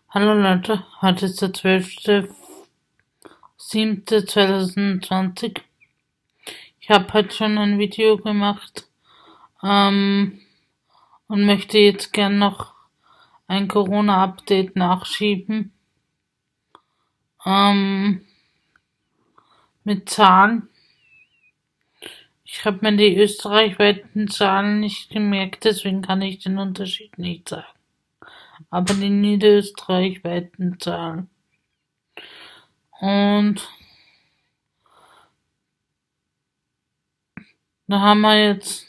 Hallo Leute, heute ist der 12.07.2020. Ich habe heute schon ein Video gemacht und möchte jetzt gern noch ein Corona-Update nachschieben mit Zahlen. Ich habe mir die österreichweiten Zahlen nicht gemerkt, deswegen kann ich den Unterschied nicht sagen. Aber die niederösterreichweiten Zahlen. Und da haben wir jetzt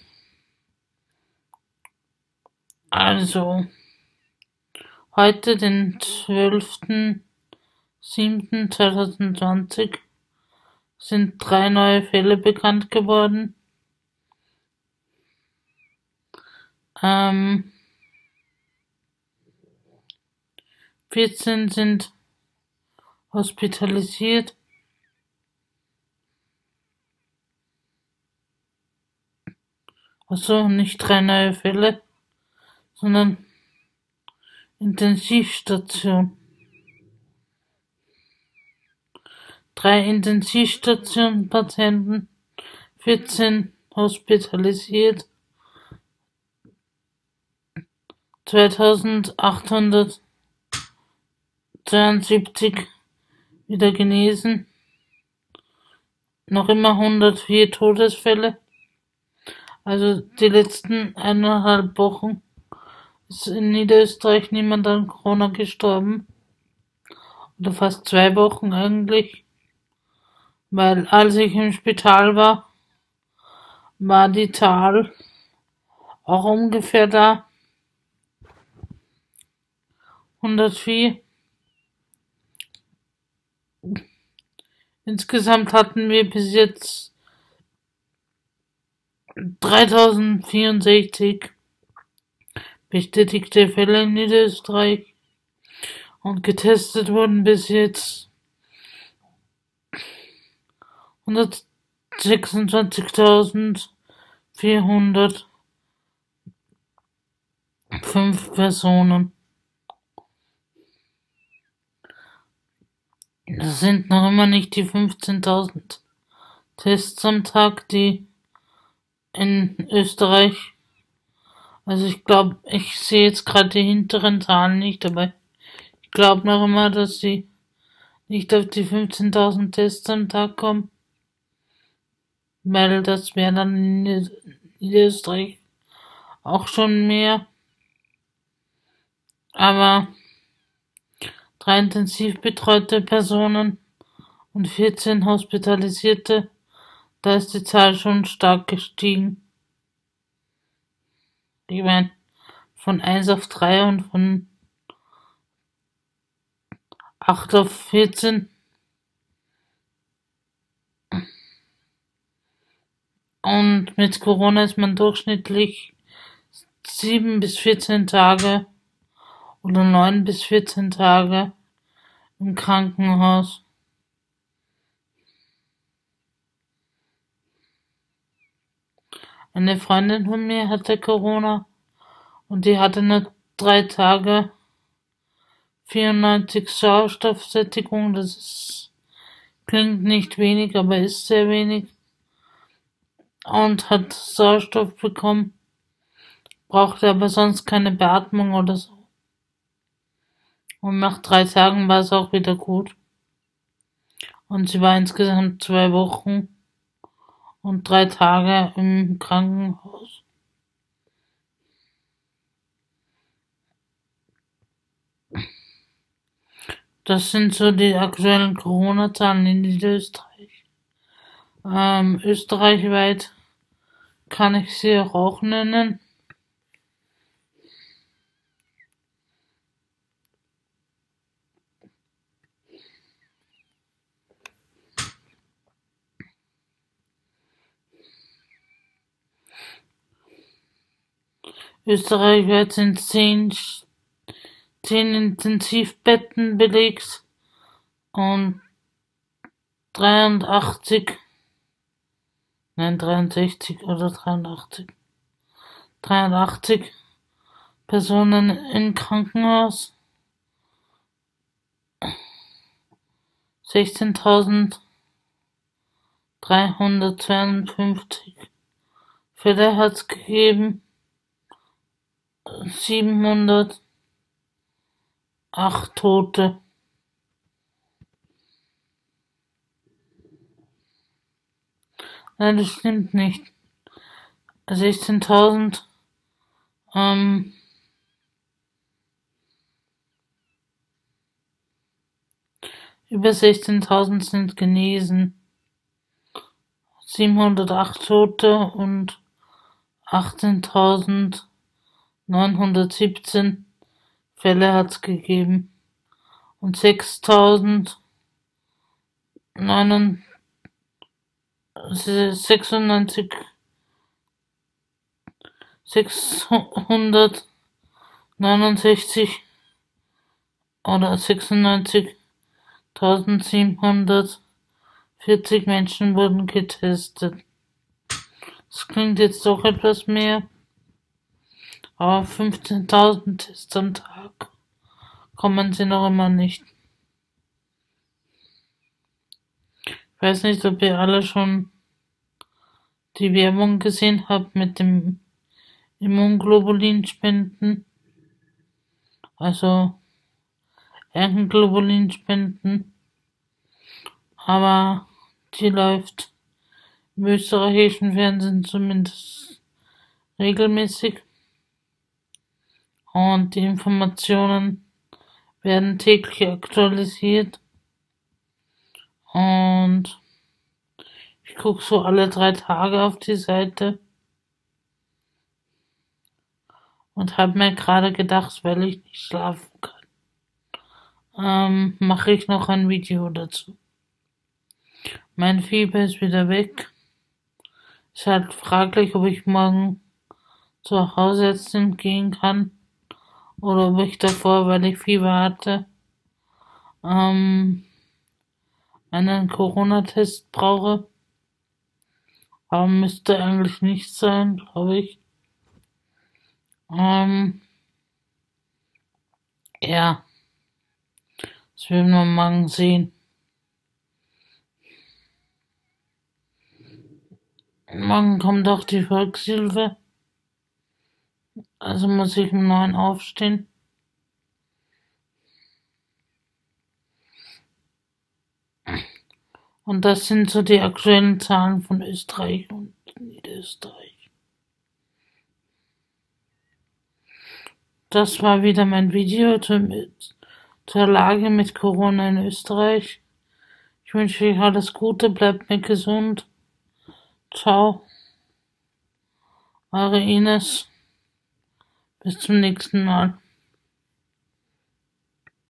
also heute den 12.07.2020 sind 3 neue Fälle bekannt geworden. 14 sind hospitalisiert. Also nicht 3 neue Fälle, sondern Intensivstation. 3 Intensivstationenpatienten, 14 hospitalisiert, 2872 wieder genesen, noch immer 104 Todesfälle. Also die letzten 1,5 Wochen ist in Niederösterreich niemand an Corona gestorben. Oder fast 2 Wochen eigentlich. Weil als ich im Spital war die Zahl auch ungefähr da. 104. Insgesamt hatten wir bis jetzt 3064 bestätigte Fälle in Niederösterreich und getestet wurden bis jetzt 126.405 Personen. Das sind noch immer nicht die 15.000 Tests am Tag, die in Österreich, also ich glaube, ich sehe jetzt gerade die hinteren Zahlen nicht, aber ich glaube noch immer, dass sie nicht auf die 15.000 Tests am Tag kommen, weil das wäre dann in Österreich auch schon mehr. Aber 3 intensiv betreute Personen und 14 hospitalisierte, da ist die Zahl schon stark gestiegen. Ich meine, von 1 auf 3 und von 8 auf 14. Und mit Corona ist man durchschnittlich 7 bis 14 Tage oder 9 bis 14 Tage im Krankenhaus. Eine Freundin von mir hatte Corona und die hatte nur 3 Tage 94 Sauerstoffsättigung. Klingt nicht wenig, aber ist sehr wenig. Und hat Sauerstoff bekommen, brauchte aber sonst keine Beatmung oder so. Und nach 3 Tagen war es auch wieder gut. Und sie war insgesamt 2 Wochen und 3 Tage im Krankenhaus. Das sind so die aktuellen Corona-Zahlen in Niederösterreich. Österreichweit kann ich sie auch nennen. Österreichweit sind 10 Intensivbetten belegt und 63 oder 83 Personen im Krankenhaus 16.352 Fälle hat's gegeben, 708 Tote. Nein, das stimmt nicht. 16.000, über 16.000 sind genesen. 708 Tote und 18.917 Fälle hat's gegeben. Und 6.096 669 oder 96.740 Menschen wurden getestet. Das klingt jetzt doch etwas mehr, aber 15.000 Tests am Tag kommen sie noch immer nicht. Ich weiß nicht, ob ihr alle schon die Werbung gesehen habt mit dem Immunglobulinspenden, also Hernglobulinspenden, aber die läuft im österreichischen Fernsehen zumindest regelmäßig und die Informationen werden täglich aktualisiert und ich gucke so alle 3 Tage auf die Seite und habe mir gerade gedacht, weil ich nicht schlafen kann, mache ich noch ein Video dazu. Mein Fieber ist wieder weg. Ist halt fraglich, ob ich morgen zur Hausärztin gehen kann oder ob ich davor, weil ich Fieber hatte, einen Corona-Test brauche. Aber müsste eigentlich nicht sein, glaube ich. Ja, das werden wir morgen sehen. Morgen kommt auch die Volkshilfe. Also muss ich um 9 aufstehen. Und das sind so die aktuellen Zahlen von Österreich und Niederösterreich. Das war wieder mein Video zur Lage mit Corona in Österreich. Ich wünsche euch alles Gute, bleibt mir gesund. Ciao, eure Ines. Bis zum nächsten Mal.